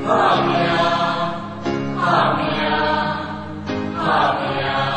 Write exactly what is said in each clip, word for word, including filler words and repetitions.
打拼，打拼，打拼。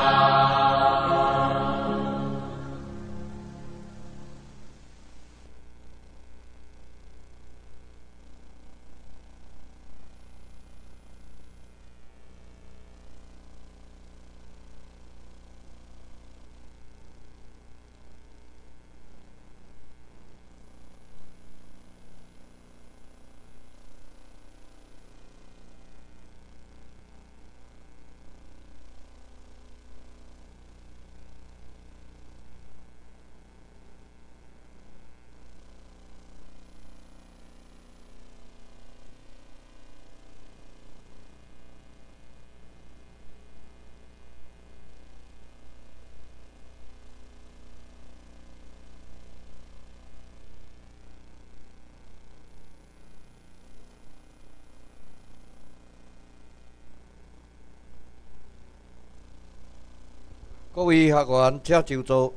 各位学员，请就座。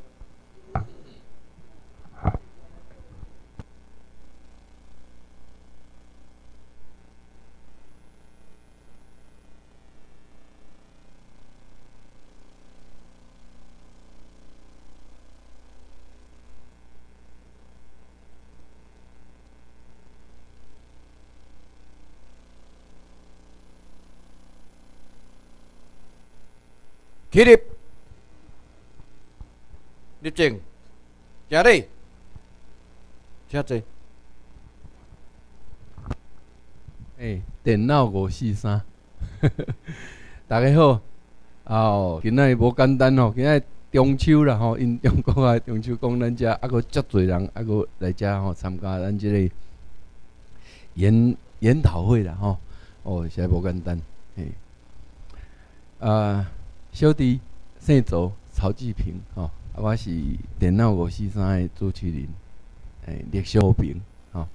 起立。立正，行礼，请坐。 诶，电脑五四三，大家好。哦，今仔日无简单吼，今仔日中秋啦吼，因中国啊中秋讲咱遮啊个足侪人啊个来遮吼参加咱即个研研讨会啦吼。哦，实在无简单。嘿，啊，小弟姓周，曹继平吼。啊，我是电脑五四三的主持人，诶，历史好评吼。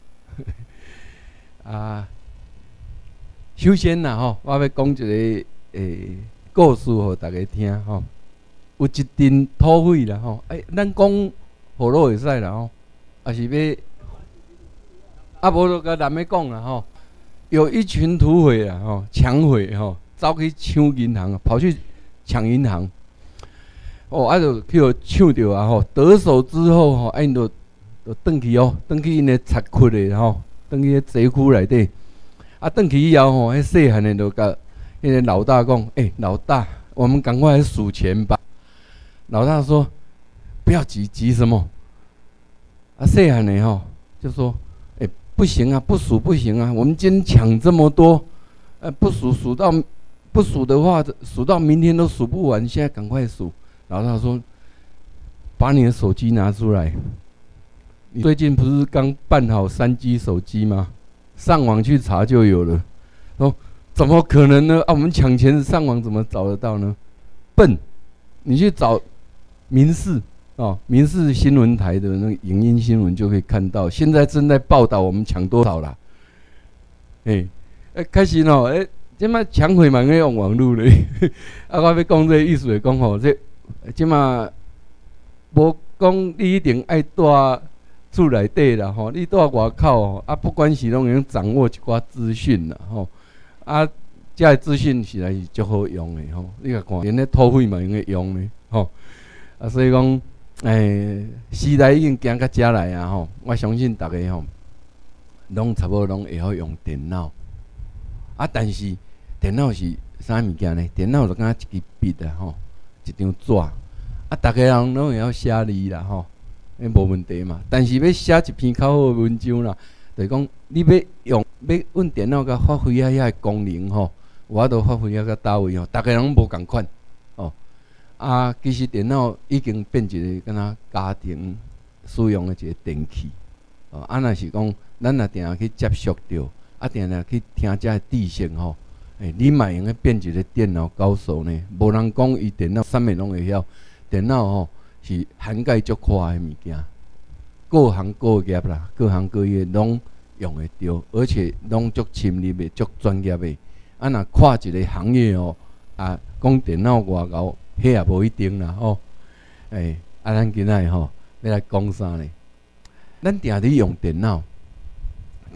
啊，首先啦吼，我要讲一个诶故事互大家听吼。有一阵土匪啦吼，诶，咱讲河洛会使啦吼，啊是要啊无就甲南美讲啦吼。有一群土匪啦吼，抢匪吼，走去抢银行，跑去抢银行。哦，啊，就去互抢着啊吼！得手之后吼，啊，因就就转去哦，转去因个仓库咧吼，转去个贼窟内底。啊，转去以后吼，迄细汉的就甲迄个老大讲：“诶、欸，老大，我们赶快来数钱吧。”老大说：“不要急，急什么？”啊，细汉的吼就说：“诶、欸，不行啊，不数不行啊，我们今天抢这么多，呃，不数数到不数的话，数到明天都数不完，现在赶快数。”老大说：“把你的手机拿出来，你最近不是刚办好三 G 手机吗？上网去查就有了。”说：“怎么可能呢？啊，我们抢钱上网怎么找得到呢？笨！你去找民视哦，民视新闻台的那个影音新闻就可以看到，现在正在报道我们抢多少啦。哎、欸，哎、欸，开始哦，哎、欸，即摆抢匪嘛用网络咧。啊，我要讲这个意思是讲吼，这。”即马无讲你一定爱住厝内底啦吼，你住外口啊，不管是拢会掌握一寡资讯啦吼，啊，遮个资讯实在是足好用的吼，你甲看，连咧土匪嘛用会用呢吼，啊，所以讲，诶、欸，时代已经行到遮来啊吼，我相信逐个吼，拢差不多拢会晓用电脑，啊，但是电脑是啥物件呢？电脑就敢若一支笔啊吼。一张纸，啊，逐个人拢会晓写字啦吼，迄无问题嘛。但是要写一篇较好的文章啦，就是讲你要用要阮电脑甲发挥啊遐个功能吼，有法度发挥啊到倒位吼，逐个人无共款哦。啊，其实电脑已经变一个敢若家庭使用的一个电器哦。啊，若是讲咱若定去接触着，啊，定定去听遮个知识吼。诶、欸，你嘛用个变一个电脑高手呢？无人讲伊电脑啥物拢会晓，电脑吼是涵盖足宽诶物件，各行各业啦，各行各业拢用会着，而且拢足深入诶，足专业诶。啊，若跨一个行业哦，啊，讲电脑外高，迄也无一定啦吼。诶、欸，啊，咱今仔吼要来讲啥呢？咱定伫用电脑，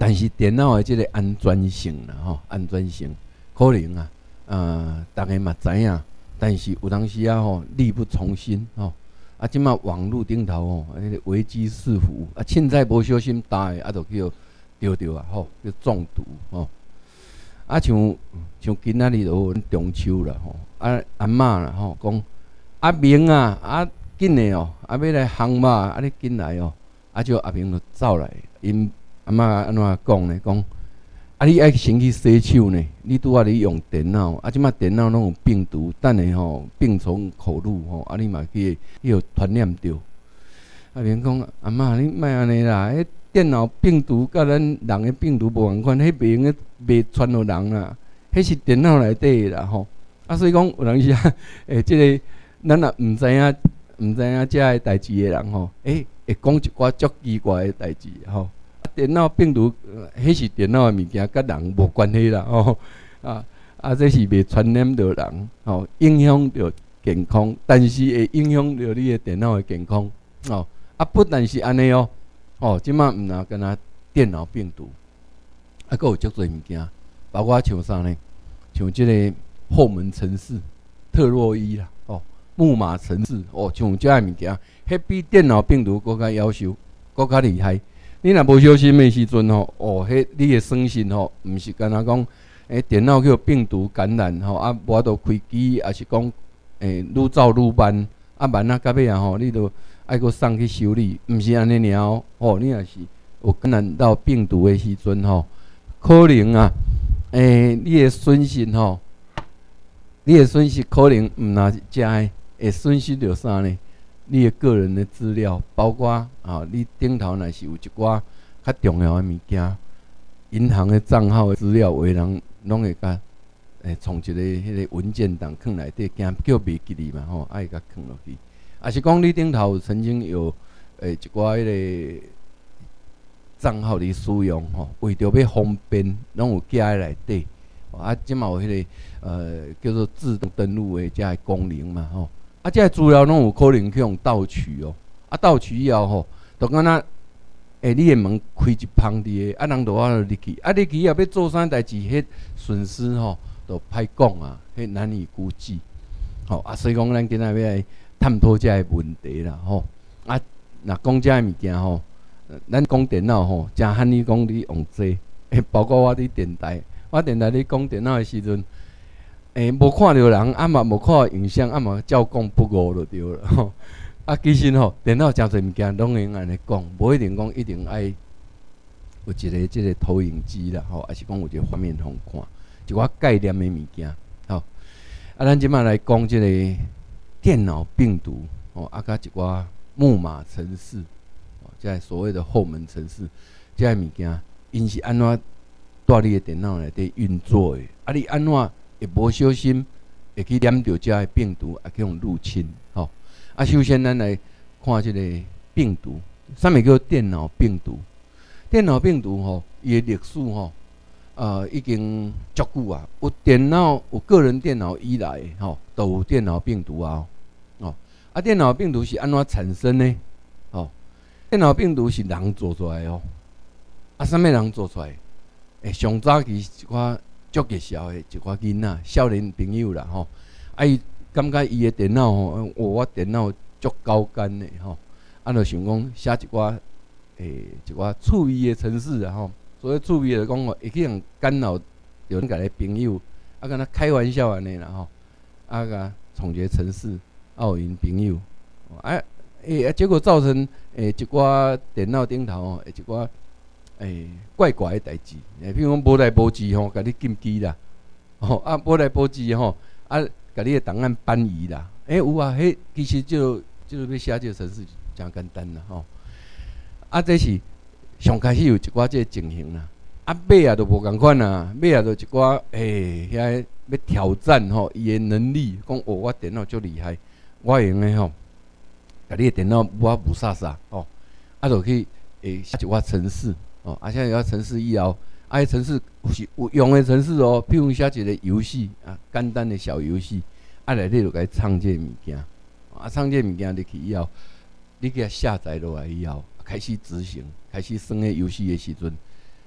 但是电脑的即个安全性啦，吼，安全性可能啊，呃，大家嘛知影，但是有当时啊，吼，力不从心，吼，啊，即马网络顶头吼，迄个危机四伏，啊，凊彩无小心打的，啊，就叫丢丢啊，吼，叫中毒，吼，啊，像像今仔日就中秋啦，吼，啊，阿嬷啦，吼，讲阿明啊，啊，紧的哦，啊，要来烘肉，啊，你紧来哦，啊，就阿明就走来，因阿嬷安怎讲呢？讲啊，你爱先去洗手呢。你拄仔咧用电脑，啊，即马电脑拢有病毒，等下吼病从口入吼，啊，你嘛去去互传染着。阿明讲阿嬷，你莫安尼啦，迄电脑病毒甲咱人的病毒无共款，迄袂用袂传互人啦，迄是电脑内底啦吼。啊，所以讲有当时啊，诶，即、这个咱也毋知影，毋知影遮个代志的人吼，诶、欸，会讲一寡足奇怪的代志吼。电脑病毒，迄、呃、是电脑的物件，甲人无关系啦吼。啊啊，这是袂传染到人，吼，影响到健康，但是会影响到你的电脑的健康，哦。啊，不但是安尼哦，哦，即马毋若干若电脑病毒，啊，佫有足侪物件，包括像啥呢？像即个后门城市、特洛伊啦，哦，木马城市，哦，像遮个物件，迄比电脑病毒佫较夭寿，佫较厉害。你若无小心的时阵吼，哦，迄你的算心吼，毋是干那讲，诶，电脑叫病毒感染吼，啊，无法度开机，也是讲，诶，愈走愈慢，啊慢啊，到尾啊吼，你都爱佫送去修理，毋是安尼尔哦，哦，你若是有感染到病毒的时阵吼，可能啊，诶，你的损失吼，你的损失可能毋若是遮的，会损失着啥呢？你的个人的资料，包括啊，你顶头若是有一寡较重要的物件，银行的账号的资料，有的人拢会甲诶，从一个迄个文件档放内底，惊叫袂记哩嘛吼，爱甲放落去。啊是讲你顶头曾经有诶一寡迄个账号伫使用吼，为着要方便，拢有加在内底。啊，即嘛有迄、那个呃叫做自动登录的遮个功能嘛吼。啊，这资料拢有可能去用盗取哦。啊，盗取以后吼，就敢若诶，你的门开一芳伫个，啊，人就我入去，啊，入去也要做啥代志，迄损失吼，就歹讲啊，迄难以估计。吼、哦、啊，所以讲咱今仔要来探讨遮个问题啦，吼、哦。啊，若讲遮个物件吼，咱讲电脑吼，真罕你讲你用这，诶，包括我伫电台，我电台咧讲电脑的时阵。诶，无、欸、看到人，啊嘛无看到影像，啊嘛照讲不误就对了吼。啊，其实吼，电脑真侪物件拢会安尼讲，无一定讲一定爱有一个即个投影机啦，吼，还是讲有一个画面通看，一寡概念的物件，吼。啊，咱即摆来讲即个电脑病毒，吼，啊，甲一寡木马程式，哦，即个所谓的后门程式，即个物件，因是安怎伫你的电脑内底运作的？啊，你安怎？会无小心会去染到遮个病毒，也去互入侵，吼。啊，首先咱来看即个病毒，啥物叫电脑病毒？电脑病毒吼，伊的历史吼，呃，已经足久啊。有电脑，有个人电脑以来，吼，都有电脑病毒啊，哦。啊，电脑病毒是安怎产生呢？哦，电脑病毒是人做出来哦。啊，啥物人做出来？诶，上早期一寡。足热销的一寡囡仔、少年朋友啦吼，啊伊感觉伊的电脑吼，哦我电脑足高干的吼，啊就想讲写一寡诶一寡趣味的程式啊吼，所谓趣味就讲吼，会去人干扰着恁家的朋友，啊敢若开玩笑安尼啦吼，啊甲创一个程式，啊有因朋友，啊诶啊结果造成诶一寡电脑顶头吼，一寡。诶、欸，怪怪诶代志，诶，譬如讲无来无去吼，甲你禁机啦，吼啊无来无去吼，啊，甲你诶档案搬移啦，诶、欸、有啊，迄其实就就是要写这个程式真简单啦吼，啊这是上开始有一寡这个情形啦，啊尾啊都无共款啦，尾啊都一寡诶遐要挑战吼伊诶能力，讲哦我电脑足厉害，我会用诶吼，甲你诶电脑我无啥啥吼，啊就去诶写一寡程式。哦，啊，现在有程式以后，啊，迄程式是有用的程式哦，譬如写一个游戏啊，简单的小游戏，啊，内底就该创这物件，啊，创这物件入去以后，你给它下载落来以后，开始执行，开始耍个游戏的时阵，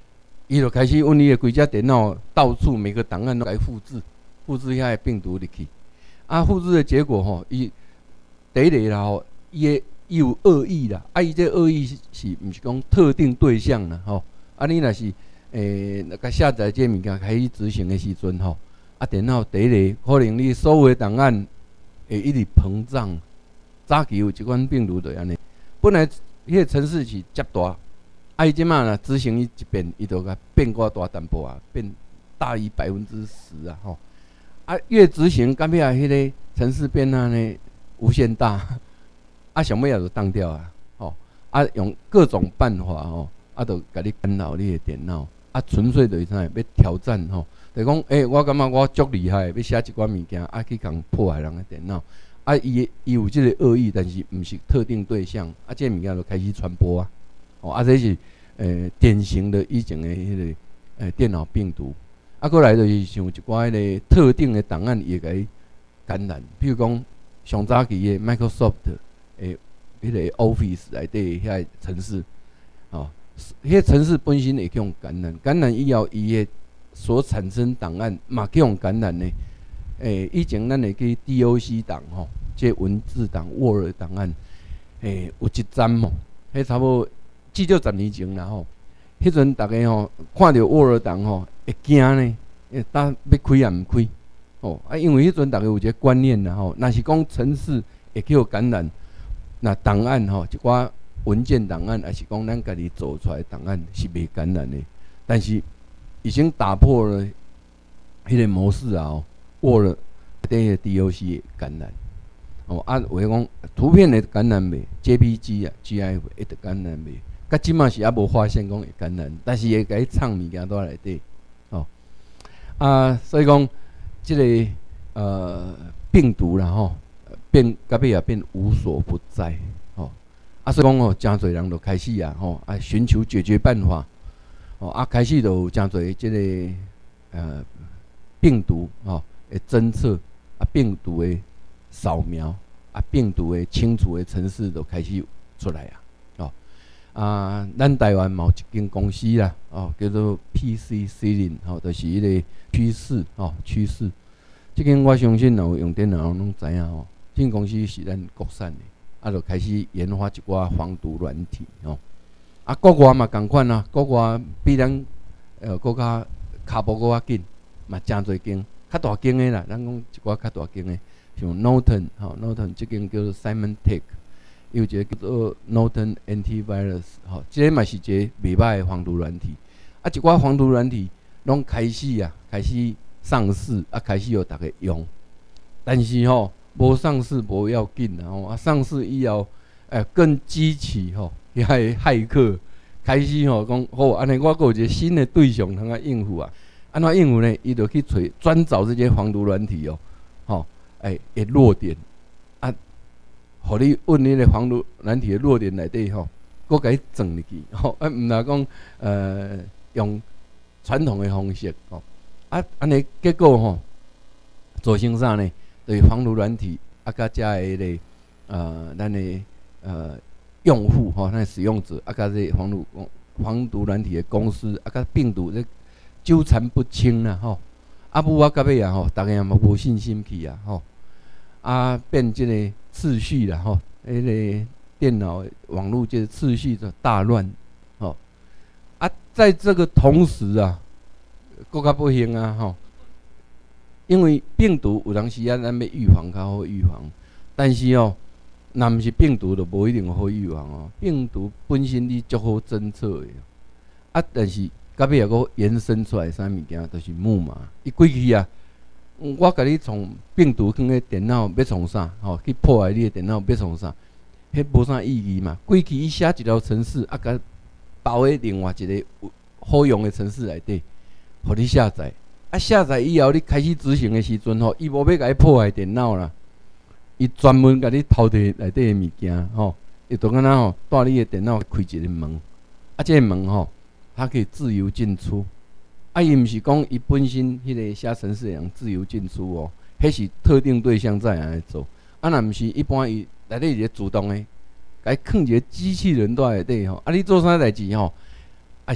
伊就开始阮伊的规只电脑到处每个档案都来复制，复制遐个病毒入去。啊，复制的结果吼，伊第一个啦吼，伊的伊有恶意啦，啊，伊这恶意是是毋是讲特定对象啦吼？啊，你若是诶，那个下载这物件开始执行的时阵吼，啊，电脑第一个可能你所有的档案会一直膨胀。早期有一款病毒就安尼，本来迄个程式是接大，啊，伊即马啦执行伊一遍，伊就甲变寡大淡薄啊，变大于百分之十啊吼。啊，越执行，到尾啊，迄个程式变安尼无限大，啊，上尾也就当掉啊，吼，啊，用各种办法吼，啊，就甲你干扰你的电脑，啊，纯粹就是啥，要挑战吼，就是讲，诶、欸，我感觉我足厉害，要写一寡物件，啊，去共破坏人的电脑。啊，伊伊有即个恶意，但是毋是特定对象，啊，即个物件就开始传播啊，哦，啊，这是呃典型的以前的迄个呃电脑病毒，啊，过来就是像一寡迄个特定的档案也给感染，比如讲上早期的 Microsoft 诶，迄个 Office 内底遐个程式，哦，迄个程式本身会去用感染，感染以后伊的所产生档案嘛去用感染呢。诶、欸，以前咱会去 D O C 档吼，即文字档、Word 档案，诶、欸，有一站吼，迄差不多至少十年前啦吼。迄阵大家吼看到 Word 档吼会惊呢，诶，当要开也毋开，哦啊，因为迄阵大家有一个观念啦吼，若是讲程式会去互感染，那档案吼一寡文件档案，还是讲咱家己做出来的档案是袂感染的，但是已经打破了迄个模式啊。Word 内的 D O C 的感染，哦，啊，话讲图片的感染袂 ，J P G 啊 ，G I F 会得感染袂，甲即马是还无发现讲会感染，但是会甲伊藏物件在内底，哦，啊，所以讲即、这个呃病毒啦吼，变到尾也变无所不在，哦，啊，所以讲哦，真侪人就开始啊，吼，啊，寻求解决办法，哦，啊，开始就有真侪即个呃病毒，吼。的侦测啊，病毒的扫描啊，病毒的清除的程式都开始出来啊！哦啊，咱台湾嘛有一间公司啦，哦，叫做 P C Ceiling， 哦，就是迄个趋势哦，趋势。这间我相信有用电脑拢知影哦，这间公司是咱国产的，啊，就开始研发一寡防毒软体哦。啊，国外嘛共款啊，国外比咱呃国家脚步搁较紧，嘛真侪间。较大间的啦，咱讲一寡较大间的，像 Norton 吼 ，Norton 这间叫做 Symantec， 有一个叫做 Norton Antivirus 吼，这个嘛是一个袂歹的防毒软体。啊，一寡防毒软体拢开始啊，开始上市啊，开始有大家用。但是吼，无上市无要紧啦吼，啊上市以后，诶、呃、更激起吼遐个骇客开始吼讲，好，安尼我阁有一个新的对象通啊应付啊。安怎应付呢？伊就去找专找这些防毒软体哦，吼，诶，诶弱点啊，互你问你个防毒软体的弱点内底吼，搁甲伊装入去，吼，啊，毋若讲呃用传统的方式吼，啊，安尼结果吼，造成啥呢？对防毒软体啊，甲遮个咧呃，咱的呃用户吼，咱使用者啊，甲这防毒防毒软体的公司啊，甲病毒这。纠缠不清啦吼，啊母啊到尾啊吼，大家也嘛无信心去啊吼，啊变即个秩序啦吼，迄、那个电脑网络这个秩序就大乱吼，啊在这个同时啊，更较不行啊吼，因为病毒有当时啊咱要预防较好预防，但是哦，若毋是病毒就无一定好预防哦，病毒本身你足好侦测的，啊但是。到尾也阁延伸出来啥物件，就是木马。伊过去啊，我甲你从病毒放个电脑要创啥？吼，去破坏你的电脑要创啥？迄无啥意义嘛。过去伊写一条程式，啊，甲包喺另外一个好用的程式内底，互你下载。啊，下载以后，你开始执行的时阵吼，伊无要甲你破坏电脑啦，伊专门甲你偷摕内底的物件，吼，伊就敢若吼，带你的电脑开一个门，啊，这个门吼。它可以自由进出，啊，伊毋是讲伊本身迄个写程式人自由进出哦，迄是特定对象在安尼做，啊，若毋是一般伊内底一个主动的，甲伊放一个机器人在内底吼，啊，你做啥代志吼，啊是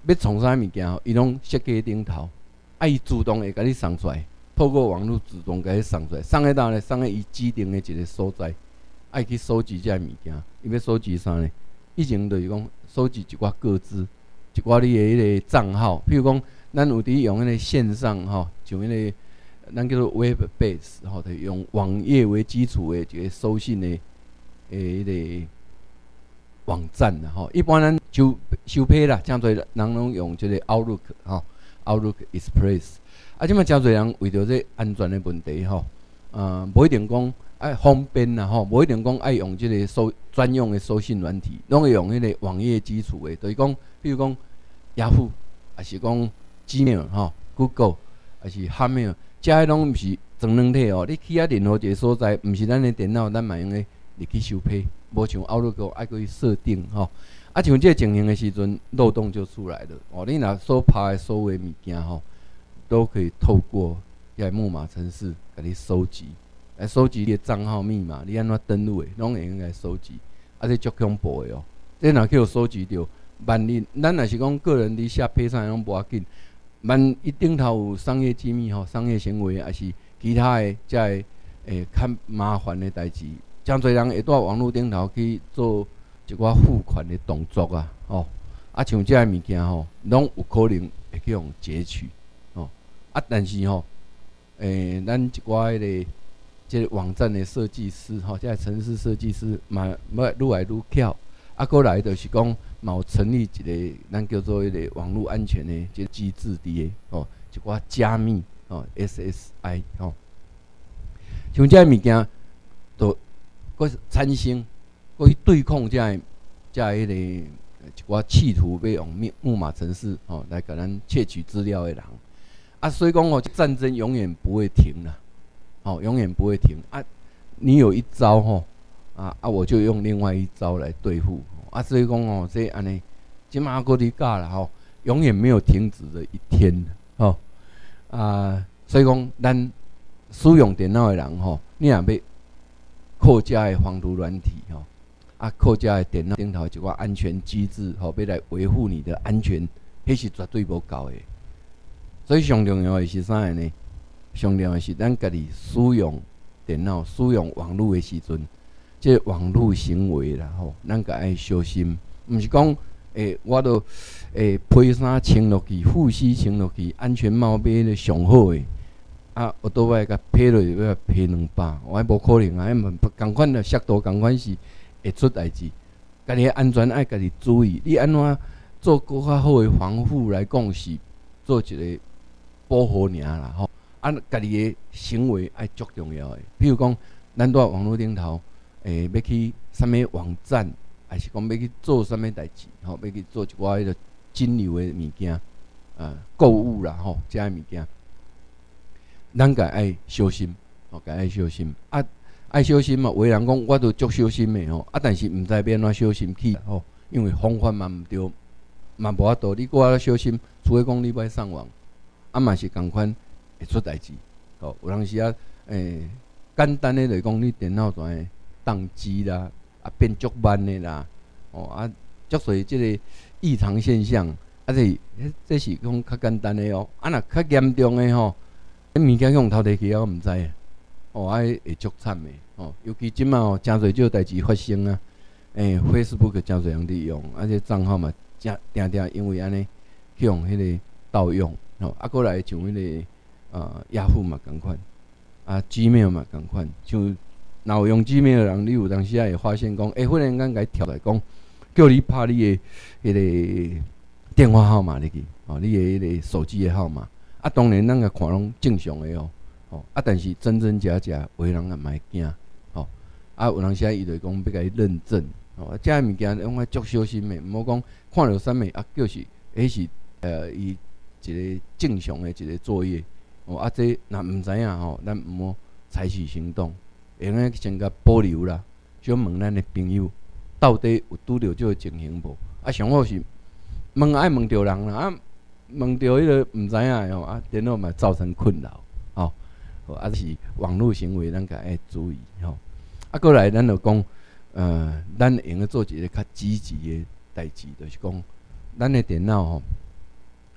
要创啥物件吼，伊拢设计顶头，啊，伊自动会甲你送出来，透过网络自动甲你送出来，送喺倒咧，送喺伊指定的一个所在，爱去收集遮物件。伊要收集啥呢？以前就是讲收集一寡个资，一寡你的迄个账号，譬如讲，咱有伫用迄个线上吼，像迄个咱叫做 web base 吼，就是用网页为基础的一个收信的诶迄个网站啦吼。一般咱收收批啦，真侪人拢用即个 Outlook 吼 ，Outlook Express。啊，即摆真侪人为着这安全的问题吼，呃，无一定讲爱方便啦吼，无一定讲爱用即个收专用的收信软体，拢会用迄个网页基础的，就是讲，比如讲 Yahoo， 还是讲 Gmail 吼 ，Google， 还是 Hotmail， 遮个拢毋是全软体哦。你去啊任何一个所在，毋是咱的电脑，咱嘛用诶入去收批，无像 Outlook 爱去设定吼。啊，像这个情形的时阵，漏洞就出来了哦。你若所拍的所有的物件吼，都可以透过遐木马程式甲你收集。来收集你的账号密码，你安怎登录的，拢会用来收集，啊，这足恐怖的哦。这若去互收集到，万一咱若是讲个人伫写批啥拢无要紧，万一顶头有商业机密吼、商业行为，还是其他的遮个诶较麻烦的代志，真侪人会在网络顶头去做一寡付款的动作啊，哦，啊像遮个物件吼，拢有可能会去用截取，哦，啊，但是吼，诶、欸，咱一寡迄个。即个网站的设计师吼，即个程式设计师嘛，要愈来愈巧。啊，过来就是讲，嘛有成立一个咱叫做迄个网络安全的即个机制伫诶，吼，一寡加密吼 ，S S I 吼，像即个物件，都佫产生，佫去对抗即个即个迄个一寡企图要用木木马程式吼来甲咱窃取资料的人。啊，所以讲哦，战争永远不会停啦。哦，永远不会停啊！你有一招吼，啊啊，我就用另外一招来对付啊。所以讲哦，这安尼，即马搁伫教啦吼，永远没有停止的一天吼啊。所以讲，咱使用电脑的人吼，你若要扩加的防毒软体吼，啊，扩加的电脑顶头一寡安全机制吼，要来维护你的安全，迄是绝对无够的。所以上重要的是啥呢？上重要的是，咱家己使用电脑、使用网络的时阵，即个网络行为啦吼，咱家爱小心。毋是讲诶，我都诶披衫穿落去、护膝穿落去，安全帽买咧上好诶。啊，我倒摆甲披落去要披两百，我迄无可能啊！迄共款的速度，共款是会出代志。家己安全爱家己注意，你安怎做更较好诶防护来讲是做一个保护尔啦吼。啊，家己的行为爱足重要的。譬如讲，咱在网络顶头，诶、欸，要去啥物网站，还是讲要去做啥物代志，吼，要去做一寡迄个金流的物件，啊，购物啦，吼，遮个物件，咱家爱小心，吼，家爱小心。啊，爱小心嘛，有的人讲我都足小心的吼，啊，但是毋知要安怎小心起，吼，因为方法嘛毋对，嘛无法度。你搁较小心，除非讲你歹上网，啊嘛是共款。会出代志，哦，有当时啊，诶、欸，简单的来讲，你电脑就会宕机啦，啊变足慢的啦，哦啊，足侪即个异常现象，啊这这是讲较简单的哦，啊若较严重的吼，迄物件用头提起我毋知，哦啊会足惨的，哦，尤其即摆哦，真侪少代志发生啊，诶、欸、，Facebook 真侪人伫用，啊这账号嘛，正定定因为安尼去用迄个盗用，哦，啊过来像迄、那个。啊，雅虎嘛共款，啊 Gmail 嘛共款，像若有用 Gmail 的人，你有当时也会发现讲，诶、欸，忽然间甲伊跳来讲，叫你拍你的迄个电话号码入去，哦，你的迄个手机的号码，啊，当然咱个看拢正常的哦，哦，啊，但是真真假假，有的人也蛮惊，哦，啊，有当时伊就讲要甲伊认证，哦，遮个物件用爱足小心的，毋好讲看到啥物啊，叫是迄是呃伊一个正常的一个作业。哦，啊，这若毋知影吼，咱毋好采取行动，会用个先甲保留啦。小问咱的朋友，到底有拄着这个情形无？啊，上好是问爱问着人啦，啊，问着迄个毋知影吼，啊，电脑嘛造成困扰，吼、哦，啊是网络行为，咱家爱注意吼。啊，过来咱就讲，呃，咱用个做一个较积极的代志，就是讲，咱的电脑吼，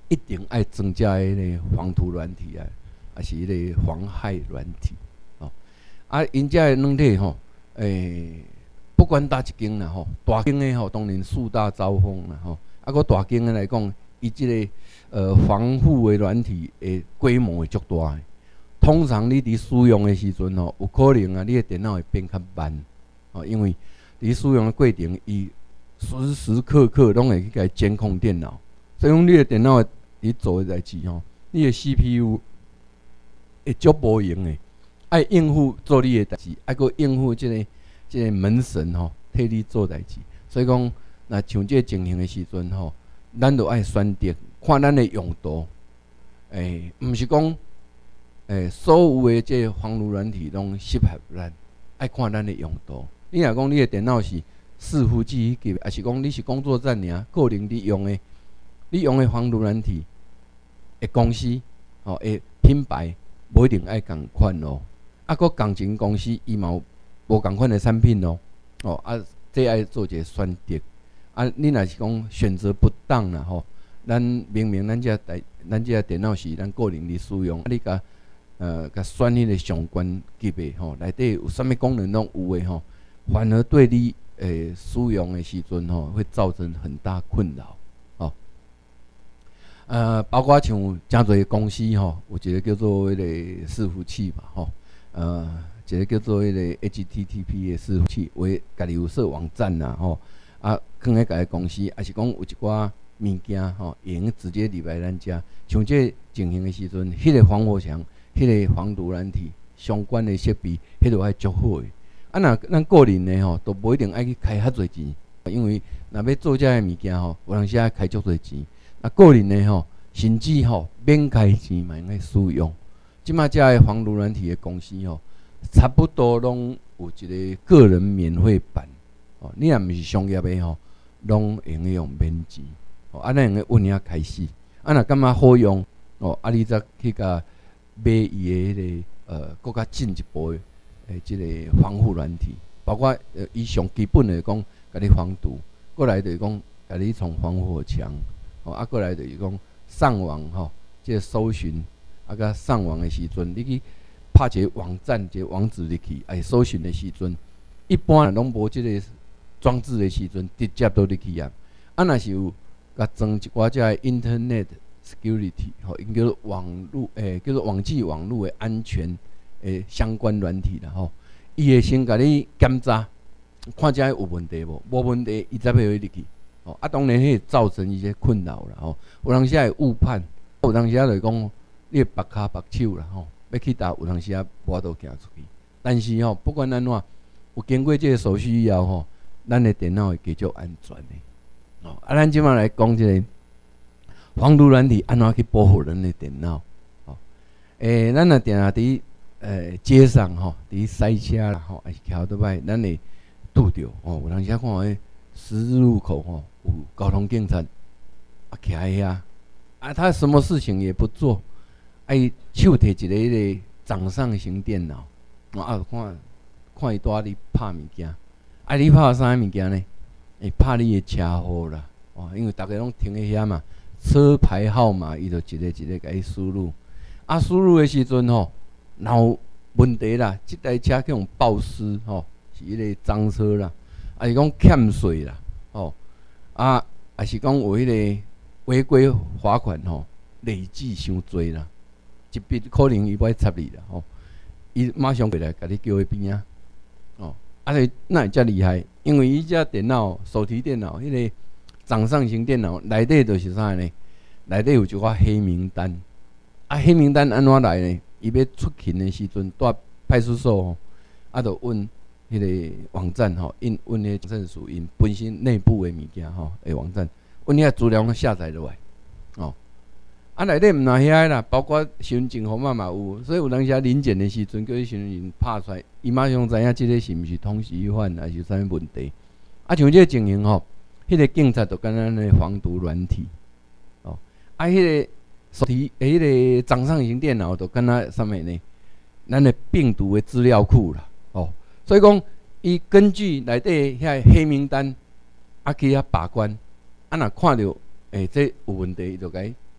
一定爱增加迄个防毒软体啊，还是迄个防害软体哦。啊，因遮的软体吼，诶、欸，不管哪一间啦吼，大间的吼，当然四大招风啦吼，啊，个大间的来讲，伊即个呃防护的软体诶规模会足大的。通常你伫使用的时阵吼，有可能啊，你的电脑会变较慢哦，因为伫使用的过程，伊时时刻刻拢会去甲监控电脑，所以讲你的电脑伫做的代志吼，你的 C P U 会足无用的，爱应付做你的代志，爱搁应付即、這个即、這个门神吼，替你做代志。所以讲，若像即个情形的时阵吼，咱就爱选择看咱的用途，诶、欸，毋是讲诶所有的即个防毒软体拢适合咱，爱看咱的用途。你若讲你的电脑是伺服器迄级，还是讲你是工作站尔，可能你用的你用的防毒软体的公司吼的品牌无一定爱共款咯。啊，佮共情公司伊嘛有无共款的产品咯。哦啊，这爱做一个选择。啊，你若是讲选择不当啦吼，咱明明咱遮台咱遮电脑是咱个人伫使用，啊你甲呃甲选迄个上悬级的吼，内底有啥物功能拢有诶吼，反而对你诶、呃、使用的时阵吼，会造成很大困扰。哦，呃，包括像真侪公司吼，有一个叫做迄个伺服器嘛吼，呃，一个叫做迄个 H T T P 的伺服器，为家己有设网站啦吼，啊，放喺家己公司，还是讲有一寡物件吼，会用直接入来咱遮，像这情形的时阵，迄、那个防火墙、迄、那个防毒软体相关的设备，迄都爱足好的。啊，若咱个人的吼，都无一定爱去开遐侪钱，因为若要做遮个物件吼，有当时爱开足侪钱。啊，个人的吼，甚至吼免开钱嘛用来使用。即马遮个防毒软体的公司吼，差不多拢有一个个人免费版。哦，你若毋是商业的吼，拢会用用免钱。哦，啊，咱用个稳遐开始。啊，若感觉好用，哦，啊，你则去甲买伊的迄个呃，更较进一步的。诶，即、這个防护软体，包括呃，伊上基本的讲，甲你防毒，过来就是讲，甲你从防火墙，哦，啊，过来就是讲上网吼，即、這個搜寻，啊，甲上网的时阵，你去拍一个网站，一个网址入去，哎，搜寻的时阵，一般拢无即个装置的时阵，直接倒入去啊。啊，若是有甲装一寡只 Internet Security， 吼，因叫做网络，诶，叫做网际网络的安全。诶，相关软体啦吼，伊会先甲你检查，看遮有问题无？无问题，伊才会入去。哦，啊，当然迄造成一些困扰啦吼。有当时会误判，有当时就是讲你白骹白手啦吼，要去打，有当时啊无法度行出去。但是吼，不管安怎，有经过这个手续以后吼，咱的电脑会继续安全的。哦，啊，咱即马来讲这个防毒软体安怎去保护咱的电脑？哦，诶，咱若定下伫。呃，街上吼，伫塞车啦吼，还是桥倒摆，咱会拄着哦。有当时看迄十字路口吼，有交通警察啊徛喺遐，啊，他什么事情也不做，啊，伊手摕一个迄个掌上型电脑，啊，看看伊带你拍物件，啊，你拍啥物件呢？会拍你的车祸啦，哦，因为大家拢停喺遐嘛，车牌号码伊就一个一个甲伊输入，啊，输入的时阵吼。然后问题啦，即台车去用报失吼，是迄个赃车啦，还是讲欠税啦，吼啊，还是讲有迄个违规罚款吼，累计伤多啦，一笔可能伊要插你啦，吼，伊马上过来甲你叫迄边啊，哦，啊，所以那会遮厉害，因为伊遮电脑手提电脑，迄、那个掌上型电脑内底就是啥呢？内底有一寡黑名单，啊，黑名单安怎来呢？伊要出勤的时阵，到派出所吼，啊，就问迄个网站吼，因问迄个证书，因本身内部的物件吼，诶网站，问遐资料下载落来，哦，啊内底毋若遐啦，包括身份证号码嘛有，所以有当时临检的时阵，叫伊身份证拍出来，伊马上知影即个是毋是通缉犯，还是啥物问题。啊，像即个情形吼，迄、那个警察就敢咱的防毒软体，哦，啊，迄、那个。手提诶，迄个掌上型电脑就敢若啥物呢？咱的病毒的资料库啦，哦，所以讲伊根据内底遐黑名单，啊去遐把关，啊若看到诶这有问题，伊就该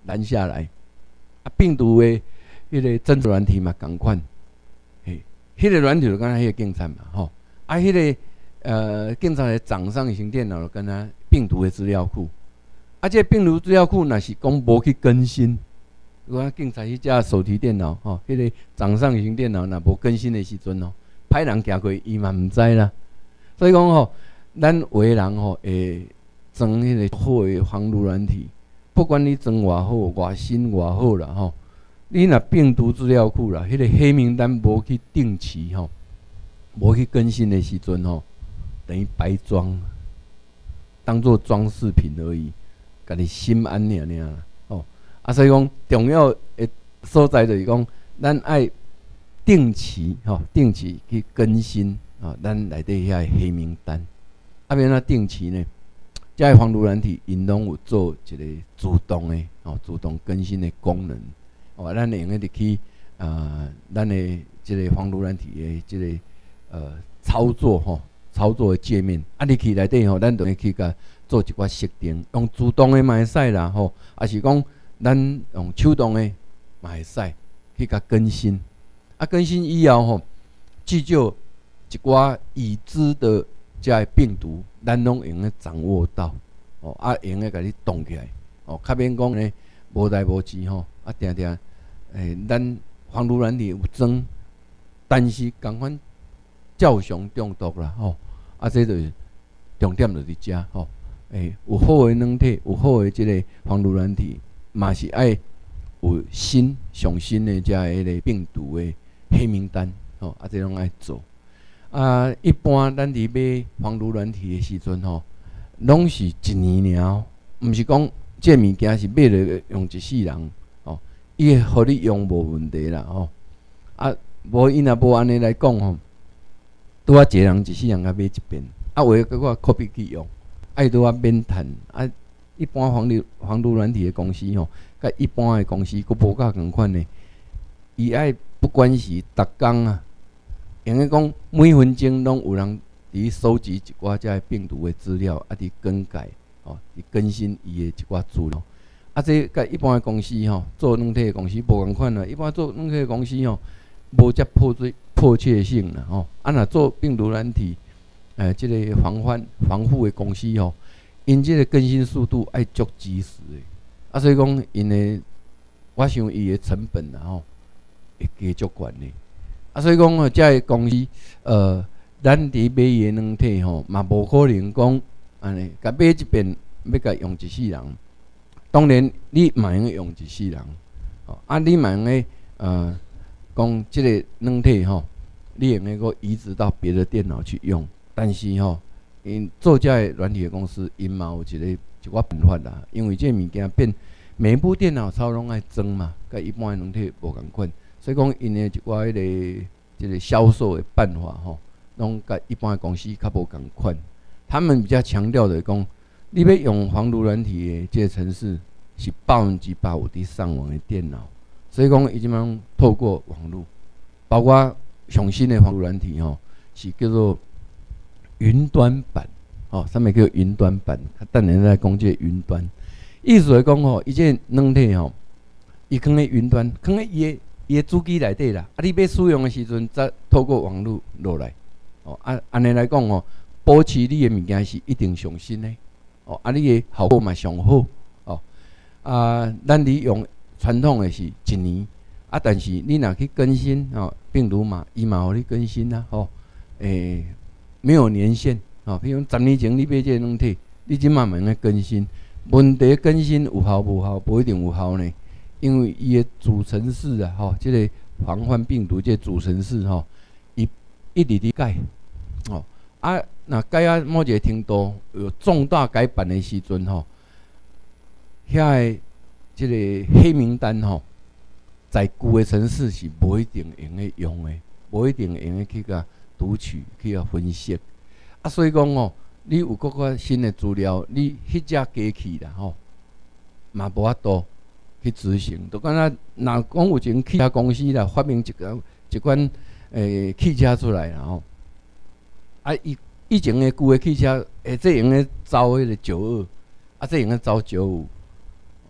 拦下来。啊，病毒的迄个侦测软体嘛，共款，嘿，迄个软体就敢若迄个警察嘛，吼，啊，迄个呃警察的掌上型电脑就敢若病毒的资料库，啊，这病毒资料库若是讲无去更新，如果警察迄只手提电脑，吼，迄个掌上型电脑若无更新的时阵哦，歹人行过伊嘛毋知啦。所以讲吼，咱有的人吼会装迄个好的防毒软体。不管你装偌好、偌新、偌好啦吼，你若病毒资料库啦，迄个黑名单无去定期吼，无去更新的时阵吼，等于白装，当做装饰品而已，家己心安尔尔啦吼。啊，所以讲重要的所在就是讲，咱爱定期吼，定期去更新啊，咱内底遐黑名单，啊，免怎定期呢？这个防毒软体，因拢有做一个自动的哦，自动更新的功能。哦，咱会用得去啊，咱的这个防毒软体的这个呃操作吼、哦，操作的界面，啊，你去内底吼，咱就会去甲做一寡设定，用自动的嘛会使啦吼，啊是讲咱用手动的嘛会使去甲更新。啊，更新以后吼，至少一寡已知的这个病毒。咱拢用咧掌握到，哦，啊，用咧甲你冻起来，哦，较免讲咧无代无志吼，啊，定定，诶，咱防毒软体有装，但是共款照常中毒啦，吼，啊，这就是重点就伫遮，吼，诶，有好诶软体，有好诶即个防毒软体，嘛是爱有新上新诶遮迄个病毒诶黑名单，吼，啊，这拢爱做。啊，一般咱伫买防毒软体的时阵吼，拢是一年尔，毋是讲这物件是买了用一世人吼，伊会互你用无问题啦吼。啊，无伊若无安尼来讲吼，拄啊一个人一世人甲买一遍，啊，为个我 copy 去用，爱拄啊免趁啊。一般防毒防毒软体的公司吼，甲一般的公司佫无甲共款呢，伊爱不管是逐工啊。用个讲，每分钟拢有人伫收集一寡遮病毒的资料，啊，伫更改，哦，伫更新伊的一寡资料。啊，这甲一般的公司吼，做软体的公司无共款啦。一般做软体的公司吼，无遮迫切迫切性啦，吼。啊，若做病毒软体，诶、呃，即、这个防范防护的公司吼，因即个更新速度爱足及时的。啊，所以讲因的，我想伊的成本啦吼，会加足悬的。啊，所以讲哦，遮个公司，呃，咱伫买伊个软体吼，嘛无可能讲安尼，甲买一遍要甲用一世人。当然，你嘛用用一世人，哦，啊，你嘛用呃，讲即个软体吼，你用个个移植到别的电脑去用。但是吼，因做遮个软体的公司，因嘛有一个一寡办法啦，因为这物件变每一部电脑操拢爱装嘛，甲一般的软体无共款。所以讲，因的一寡迄个即个销售的办法吼，拢甲一般的公司较无共款。他们比较强调的讲，你要用防毒软体的这个程式是百分之百有伫上网的电脑。所以讲，伊即摆透过网络，包括上新的防毒软体吼，是叫做云端版，吼，啥物叫云端版？等下再讲这个云端。意思来讲吼，伊这软体吼，伊放咧云端，放咧伊的。伊个主机内底啦，啊，你要使用的时阵，则透过网络落来，哦，啊，安尼来讲哦，保持你的物件是一定上新的，哦，啊，你的效果嘛上好，哦，啊，咱你用传统的是一年，啊，但是你若去更新哦，病毒嘛，伊嘛互你更新啦，吼、哦，诶、欸，没有年限，哦，比如十年前你买这个软体，你即慢慢的更新，问题更新有效无效，不一定有效呢。因为伊的主程式啊，吼，即、这个防范病毒这个主程式吼，伊一直伫改，吼啊，若改啊某一个程度有重大改版的时阵吼，遐个即个黑名单吼，在旧的程式是无一定用得用的，无一定用得去甲读取去甲分析，啊，所以讲吼，你有搁个新的资料，你迄只机器啦吼，嘛无法度。去执行，就敢若若讲有一间汽车公司啦，发明一个一款诶、欸、汽车出来啦吼，啊，以以前诶旧诶汽车，诶，这用咧走迄个九二，啊，这用咧走九五，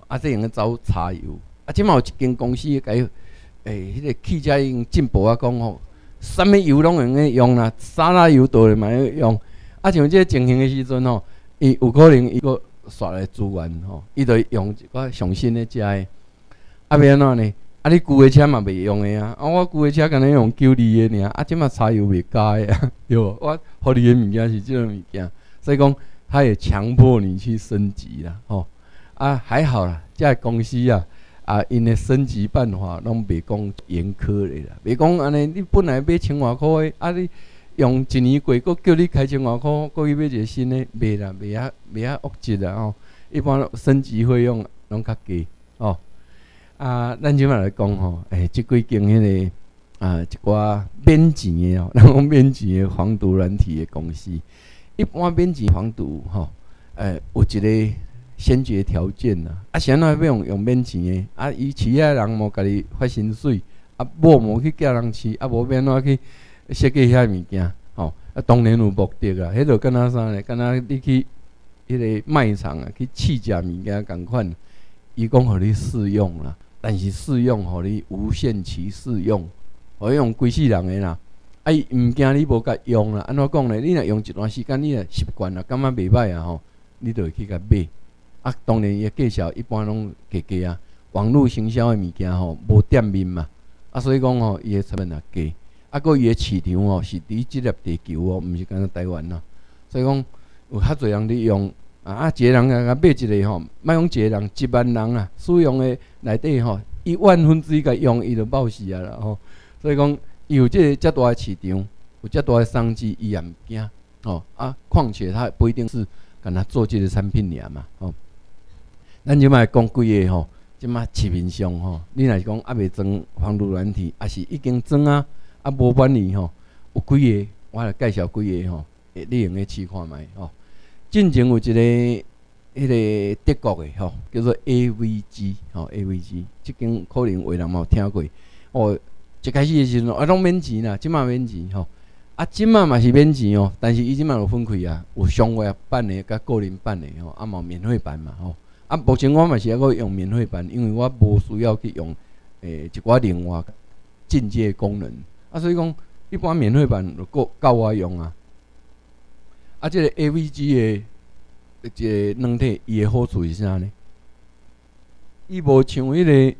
啊，这用个走柴油。啊，即嘛有一间公司甲伊，诶，迄、那个汽车已经进步啊，讲吼，啥物油拢用个用啦，沙拉油倒咧嘛用。啊，像即个情形的时阵吼，伊有可能伊个刷来资源吼，伊就用一个上新的遮个。啊，要安怎呢？啊，你旧的车嘛袂用的啊，啊，我旧的车敢若用九二的尔，啊，即嘛柴油袂加的啊，对无？我互你的物件是即种物件，所以讲，他也强迫你去升级啦，吼。啊，还好啦，遮公司啊。啊，因的升级办法拢袂讲严苛咧啦，袂讲安尼，你本来买千外箍的，啊你用一年过，佫叫你开千外箍，佫去买一个新的，袂啦，袂遐袂遐恶质啦吼。一般升级费用拢较低哦。啊，咱即摆来讲吼，诶，即几间迄个啊一寡免钱的哦，咱讲免钱的防毒软体的公司，一般免钱防毒吼，诶，有一个。先决条件啦，啊，谁那要用用免钱的？啊，伊饲遐人无家己发薪水，啊，某无去叫人饲，啊，无免怎去设计遐物件，吼、哦，啊，当然有目的啦。迄就敢若啥呢？敢若你去迄个卖场啊，去试食物件共款，伊讲互你试用啦，但是试用互你无限期试用，互用规世人的啦。啊，伊毋惊你无甲用啦，安怎讲呢？你若用一段时间，你若习惯啦，感觉袂歹啊吼，你就会去甲买。啊，当然伊介绍一般拢价价啊，网络行销的物件吼，无店面嘛，啊，所以讲吼，伊的成本也低，啊，佮伊的市场吼是伫即粒地球哦，毋是干那台湾咯，所以讲有较侪人伫用，啊，啊，一个人甲买一个吼，莫讲一个人，一万人啊，使用的内底吼，一万分之一甲用，伊就爆死啊啦吼，所以讲伊有即个遮大的市场，有遮大的商机，伊也毋惊，吼啊，况且他不一定是干那做即个产品尔嘛，吼。咱即摆讲几个吼，即摆市面上吼，你若是讲还袂装防毒软体，还是已经装啊，啊无满意吼，有几个，我来介绍几个吼，你用个试看觅吼。进前有一个迄个德国的吼，叫做 A V G 吼 ，A V G， 即间可能有人嘛有听过。哦，一开始的时阵啊，拢免钱啦，即摆免钱吼。啊，即摆嘛是免钱哦，但是伊即摆有分开啊，有商业版的甲个人版的吼，啊嘛免费版嘛吼。啊，目前我嘛是还阁用免费版，因为我无需要去用诶一寡另外进阶功能。啊，所以讲一般免费版就够够我用啊。啊，即、這個 A V G 的即個软體，伊的好處是啥呢？伊無像迄個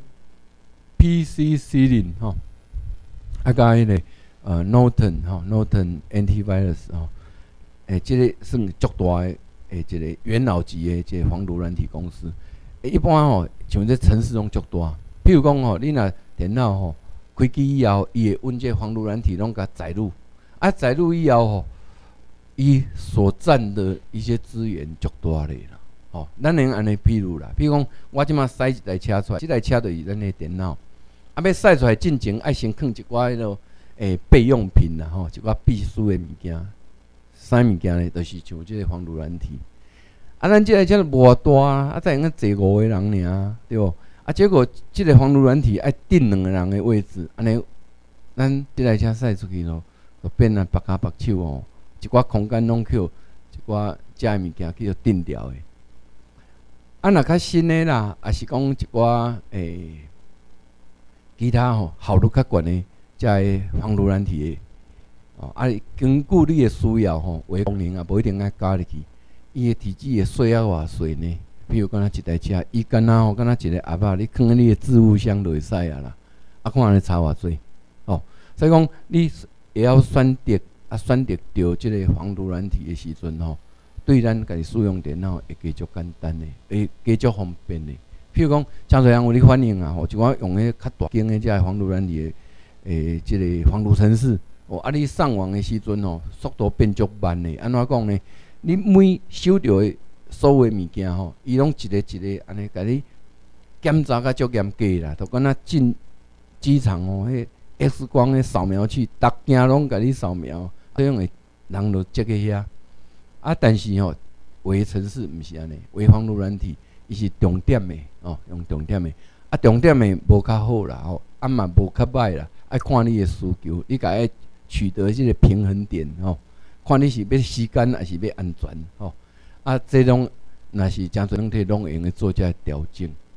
P C Clean 吼，啊甲迄個呃 Norton 吼 Norton Antivirus 吼，诶，即、這個算足大的。诶，一个元老级的一个防毒软体公司，欸、一般吼、喔，像这城市拢足大。譬如讲吼、喔，你若电脑吼、喔、开机以后，伊会阮这防毒软体拢甲载入，啊载入以后吼，伊所占的一些资源足大咧啦。吼、喔，咱能安尼譬如啦，譬如讲，我即马驶一台车出来，这台车就是咱的电脑，啊要驶出来进前，爱先放一寡迄落诶备用品啦，吼，一寡必须的物件。啥物件咧，就是像即个防毒软体。啊，咱即个遮无大啊，啊，才用个坐五个人尔，对无？啊，结果即个防毒软体爱定两个人的位置，安尼，咱即台车驶出去咯，就变啊白骹白手哦，一寡空间拢去，一寡遮的物件去互定掉的。啊，若较新的啦，也是讲一寡诶、欸、其他吼、喔、效率较悬的遮个防毒软体的。哦，啊，根据你的需要吼，为功能啊，无一定爱加入去。伊的体积会细啊偌细呢？比如讲若一台车，伊敢若吼，敢若一个盒仔，你放喺你的置物箱就会使啊啦。啊，看安尼差偌济。哦，所以讲你会晓选择啊，选择到即个防毒软体的时阵吼，对咱家己使用电脑会加足简单的，会加足方便的。譬如讲，诚侪人有咧反映啊，吼，就我用迄较大间的遮防毒软体的诶，即、这个防毒程式。哦，啊！你上网的时阵吼，速度变足慢的。安怎讲呢？你每收到的所有的物件吼，伊拢一个一个安尼甲你检查甲足严格啦。就敢若进机场吼，迄 X 光的扫描器，逐件拢甲你扫描，这样的人就接去遐。啊，但是吼，微程式毋是安尼，微防毒软体伊是重点的哦，用重点的。啊，重点的无较好啦，吼，啊嘛无较歹啦，爱看你的需求，你甲爱。取得这个平衡点吼，看你是要时间还是要安全吼，啊，这种若是真侪软体拢会用来做这调整